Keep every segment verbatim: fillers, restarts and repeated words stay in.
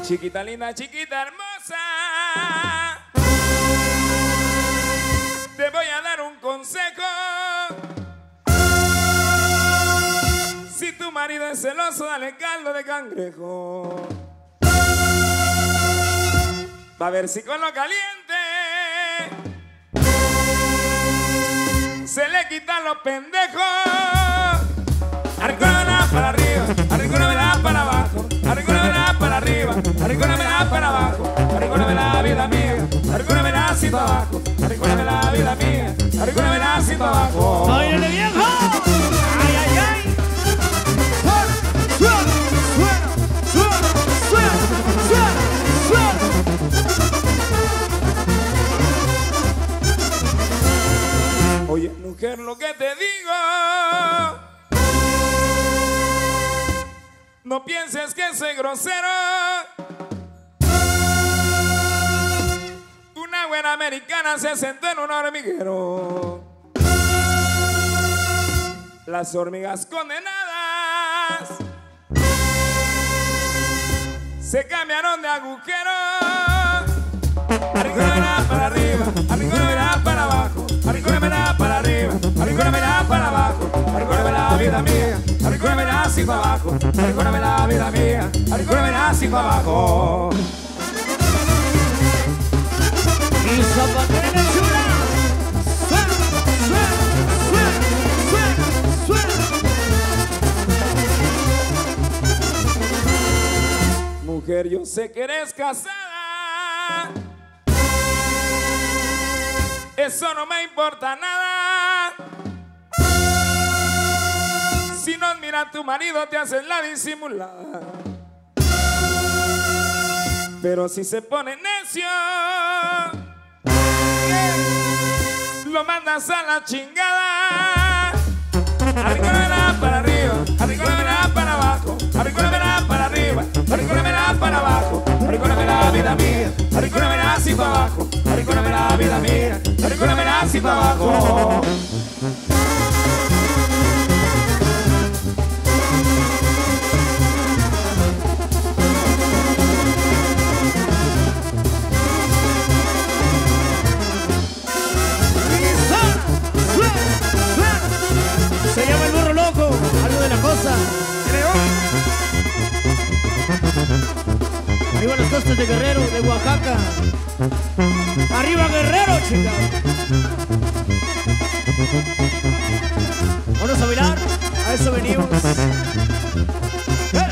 Chiquita linda, chiquita hermosa, te voy a dar un consejo. Si tu marido es celoso, dale caldo de cangrejo. Va a ver si con lo caliente se le quitan los pendejos. Arrícona para arriba, arrícona para abajo, arrícona para arriba, arrícona para abajo, arrícona la vida mía, arrícona así para abajo, arrícona la vida mía, arrícona así para abajo. ¡Óyele, viejo! ¡Ay, ay, ay! ¡Suena, suena, suena, suena, suena, suena! Oye, mujer, lo que te digo, no pienses que soy grosero. Una buena americana se sentó en un hormiguero. Las hormigas condenadas se cambiaron de agujero. Arrícona para arriba, arrícona para abajo, arrícona para arriba, arrícona para abajo, arrícona la vida mía, arrícona así para abajo, arrícona la vida mía, arrícona así para abajo. Y zapatero en el chula. Suena, suena, suena, suena, suena. Mujer, yo sé que eres casada, eso no me importa nada. Si nos mira tu marido te haces la disimulada. Pero si se pone necio, lo mandas a la chingada. Arrícona para arriba, arrícona para abajo, arrícona para arriba, arrícona para abajo, arrícona la vida mía, arrícona así para abajo, arrícona la vida mía, arrícona así para abajo. Se llama el burro loco, algo de la cosa. Arriba las costas de Guerrero, de Oaxaca. Arriba Guerrero, chica. Vamos a bailar, a eso venimos. ¡Eh!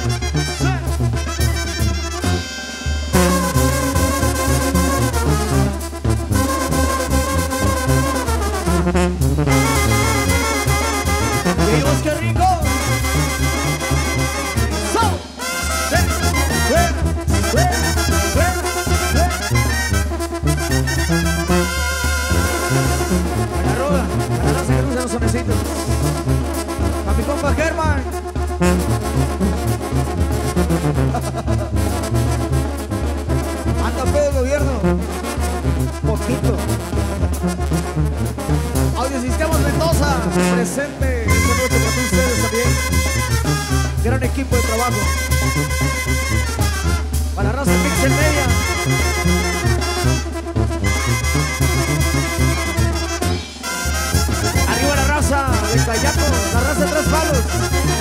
¡Vivos, qué rico! ¡So! ¡Ven! ¡Ven! ¡Ven! ¡Ven! ¡Ven! A la roda, a la raza que usa los sonecitos. A mi compa Germán. Anda pedo el gobierno. Poquito. Audiosistemas Mendoza, presente esta noche para ustedes también. Gran equipo de trabajo. Para la raza Pixel Media. Arriba la raza de Cayaco, la raza de Tres Palos.